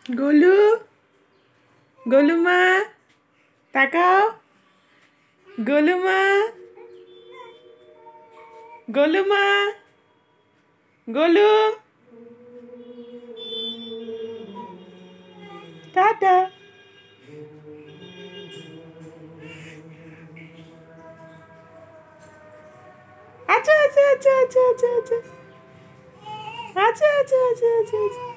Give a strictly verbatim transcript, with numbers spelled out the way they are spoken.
গোলু গোলু মা তাকাও গোলু মা গোলু মা গোলু টাটা আচ্ছা আচ্ছা আচ্ছা আচ্ছা আচ্ছা আচ্ছা আচ্ছা আচ্ছা আচ্ছা আচ্ছা